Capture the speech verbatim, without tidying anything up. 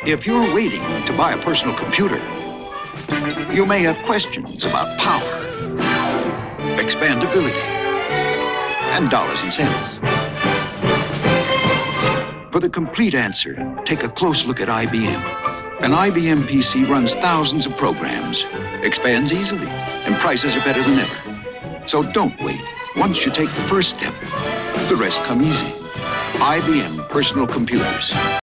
If you're waiting to buy a personal computer, you may have questions about power, expandability, and dollars and cents. For the complete answer, take a close look at I B M. An I B M P C runs thousands of programs, expands easily, and prices are better than ever. So don't wait. Once you take the first step, the rest come easy. I B M Personal Computers.